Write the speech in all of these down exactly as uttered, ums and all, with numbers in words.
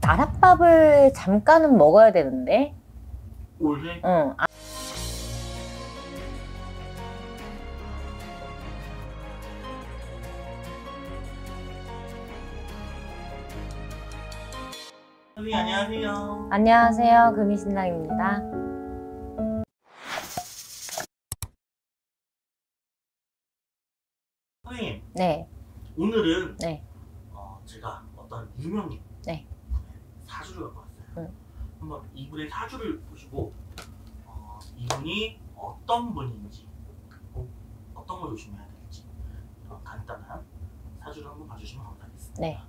나랏밥을 잠깐은 먹어야 되는데. 올해? 응. 아. 선생님 안녕하세요. 안녕하세요. 금이신당입니다. 선생님. 네. 오늘은 네. 어, 제가 어떤 유명인 네. 사주를 갖고 왔어요. 응. 한번 이분의 사주를 보시고 어, 이분이 어떤 분인지 꼭 어떤 걸 조심해야 될지 이런 간단한 사주를 한번 봐주시면 감사하겠습니다. 네.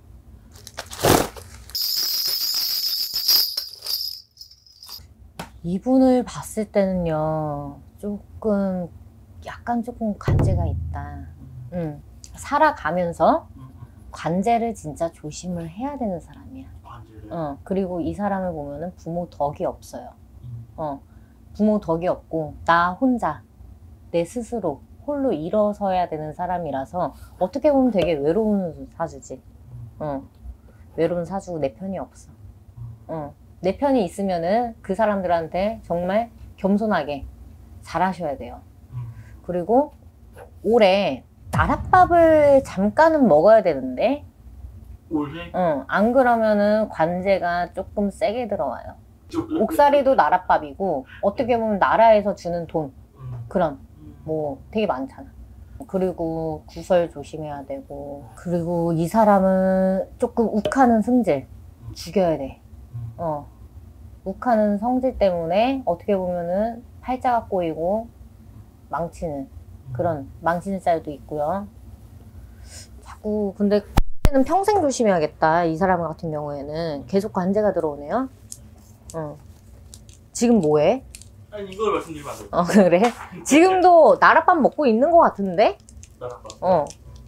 이분을 봤을 때는요, 조금 약간 조금 관제가 있다. 음. 응. 살아가면서 음, 음. 관제를 진짜 조심을 해야 되는 사람이야. 관제를. 어, 그리고 이 사람을 보면은 부모 덕이 없어요. 음. 어, 부모 덕이 없고 나 혼자 내 스스로 홀로 일어서야 되는 사람이라서 어떻게 보면 되게 외로운 사주지. 음. 어, 외로운 사주고 내 편이 없어. 음. 어, 내 편이 있으면은 그 사람들한테 정말 겸손하게 잘하셔야 돼요. 음. 그리고 올해 나랏밥을 잠깐은 먹어야 되는데, 올해? 어, 안 그러면은 관제가 조금 세게 들어와요. 좀- 옥살이도 나랏밥이고 어떻게 보면 나라에서 주는 돈, 음. 그런 음. 뭐 되게 많잖아. 그리고 구설 조심해야 되고, 그리고 이 사람은 조금 욱하는 승질 죽여야 돼. 음. 어, 욱하는 성질 때문에 어떻게 보면은 팔자가 꼬이고 망치는 그런 망치는 짤도 있고요. 자꾸 근데 는 평생 조심해야겠다. 이 사람 같은 경우에는 계속 관제가 들어오네요. 어. 지금 뭐해? 아니 이걸 말씀드리면 안 돼요. 어, 그래? 지금도 나랏밥 먹고 있는 것 같은데? 나랏밥. 어.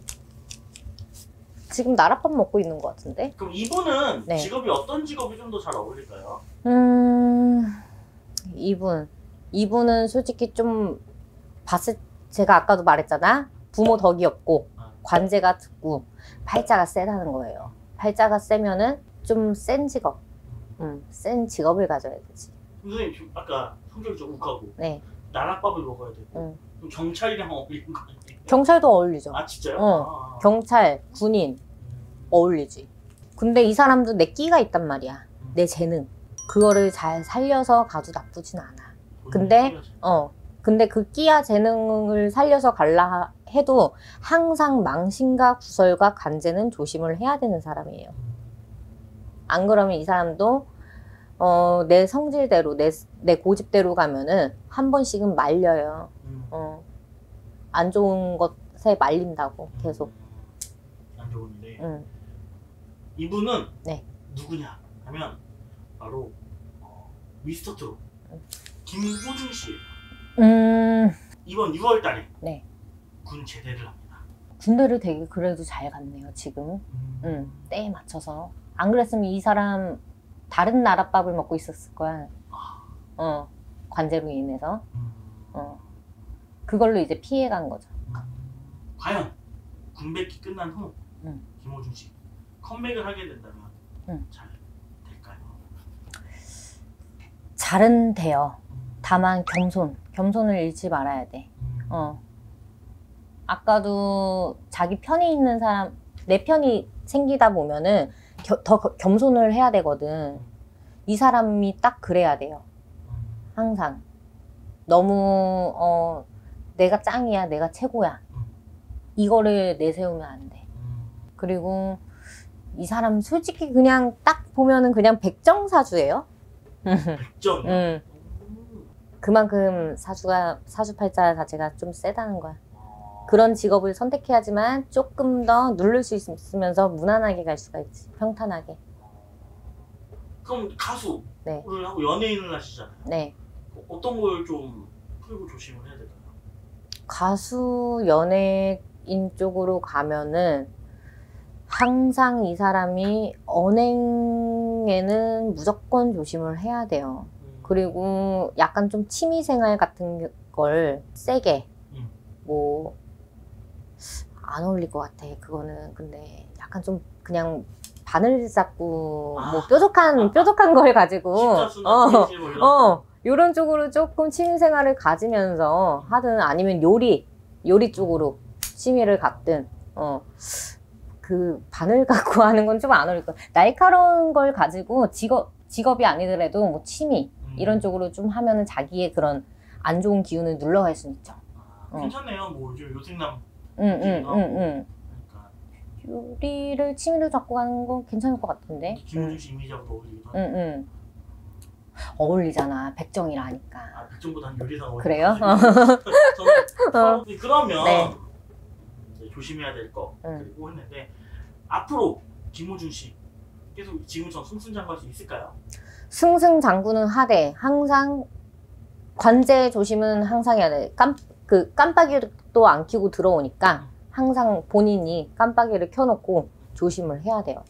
지금 나랏밥 먹고 있는 것 같은데? 그럼 이분은 네. 직업이 어떤 직업이 좀 더 잘 어울릴까요? 음, 이분. 이분은 솔직히 좀 봤을, 제가 아까도 말했잖아. 부모 덕이 없고, 관제가 듣고, 팔자가 세다는 거예요. 팔자가 세면은 좀 센 직업. 음, 센 직업을 가져야 되지. 선생님 지금 아까 성격이 좀 욱하고 네. 나랏밥을 먹어야 되고 응. 그럼 경찰이랑 어울리는 거 아니에요? 경찰도 어울리죠. 아 진짜요? 어. 아, 아. 경찰, 군인, 음. 어울리지. 근데 이 사람도 내 끼가 있단 말이야. 내 재능. 그거를 잘 살려서 가도 나쁘진 않아. 근데, 어. 근데 그 끼와 재능을 살려서 갈라 해도 항상 망신과 구설과 관제는 조심을 해야 되는 사람이에요. 안 그러면 이 사람도 어, 내 성질대로, 내, 내 고집대로 가면은 한 번씩은 말려요. 음. 어, 안 좋은 것에 말린다고, 계속. 음. 안 좋은데 응. 이분은 네. 누구냐 하면 바로 어, 미스터 트롯 김호중 씨. 음, 이번 유월 달에 네. 군 제대를 합니다. 군대를 되게 그래도 잘 갔네요, 지금. 음. 응, 때에 맞춰서. 안 그랬으면 이 사람 다른 나랏밥을 먹고 있었을 거야. 어, 관제로 인해서. 음. 어, 그걸로 이제 피해간 거죠. 음. 과연 군백기 끝난 후 응. 김호중 씨 컴백을 하게 된다면 응. 잘 될까요? 잘은 돼요. 음. 다만 겸손, 겸손을 잃지 말아야 돼. 음. 어. 아까도 자기 편이 있는 사람, 내 편이 생기다 보면은 겨, 더 겸손을 해야 되거든. 이 사람이 딱 그래야 돼요. 항상. 너무 어, 내가 짱이야, 내가 최고야. 이거를 내세우면 안 돼. 그리고 이 사람 솔직히 그냥 딱 보면은 그냥 백정사주예요. 백정. 음. 그만큼 사주가, 사주팔자 자체가 좀 세다는 거야. 그런 직업을 선택해야지만 조금 더 누를 수 있으면서 무난하게 갈 수가 있지. 평탄하게. 그럼 가수를 네. 하고 연예인을 하시잖아요. 네. 어떤 걸 좀 풀고 조심을 해야 될까요? 가수, 연예인 쪽으로 가면은 항상 이 사람이 언행에는 무조건 조심을 해야 돼요. 음. 그리고 약간 좀 취미생활 같은 걸 세게 음. 뭐 안 어울릴 것 같아. 그거는 근데 약간 좀 그냥 바늘 잡고 아. 뭐 뾰족한 뾰족한 걸 가지고 십자수나 어, 페인실 뭐 이런 어 이런 쪽으로 조금 취미 생활을 가지면서 하든 아니면 요리 요리 쪽으로 취미를 갖든 어 그 바늘 갖고 하는 건 좀 안 어울릴 거야. 날카로운 걸 가지고 직업 직업이 아니더라도 뭐 취미 음. 이런 쪽으로 좀 하면은 자기의 그런 안 좋은 기운을 눌러갈 수 있죠. 아, 어. 괜찮네요. 뭐 요즘 요생남 응응응응. 그러니까 요리를 취미로 잡고 가는 건 괜찮을 것 같은데. 김우중 씨 이미지하고 어울리기도 하고. 응응. 어울리잖아. 백정이라 하니까. 아, 백종보다는 요리사가 어울리고. 그래요? 저는 그러면 네. 이제 조심해야 될 거 응. 그리고 했는데 앞으로 김우중 씨 계속 지금처럼 승승장구할 수 있을까요? 승승장구는 하되 항상 관제 조심은 항상 해야 돼. 깜, 그 깜빡이도 안 켜고 들어오니까 항상 본인이 깜빡이를 켜놓고 조심을 해야 돼요.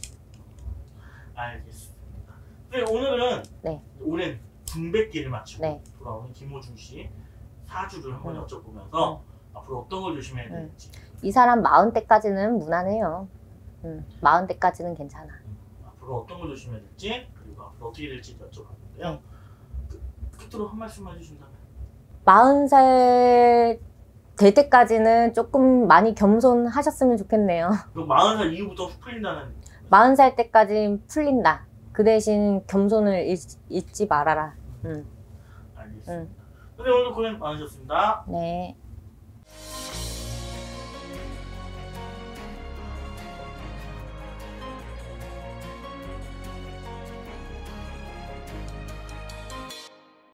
알겠습니다. 네, 오늘은 네. 오랜 군백기를 마치고 네. 돌아오는 김호중 씨 사주를 한번 음. 여쭤보면서 앞으로 어떤 걸 조심해야 될지. 이 사람 마흔 대까지는 무난해요. 음, 마흔 대까지는 괜찮아. 음, 앞으로 어떤 걸 조심해야 될지 그리고 앞으로 어떻게 될지 여쭤봤는데요. 네. 그, 끝으로 한 말씀 해주신다면. 마흔 살 될 때까지는 조금 많이 겸손하셨으면 좋겠네요. 그럼 마흔 살 이후부터 훅 풀린다는. 마흔 살 때까지 풀린다. 그 대신 겸손을 잃, 잃지 말아라. 음. 알겠습니다. 음. 근데 오늘도 고생 많으셨습니다. 네.